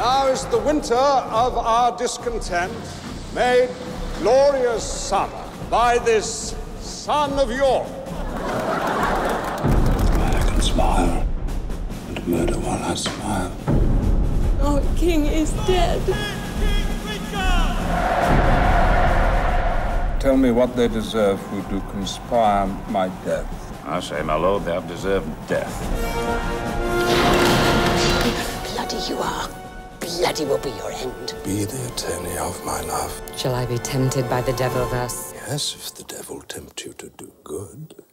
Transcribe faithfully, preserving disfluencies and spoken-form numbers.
Now is the winter of our discontent made glorious summer by this son of York. I can smile and murder while I smile. Our king is dead. Tell me what they deserve who do conspire my death. I say, my lord, they have deserved death. Bloody you are. Bloody will be your end. Be the attorney of my love. Shall I be tempted by the devil thus? Yes, if the devil tempt you to do good.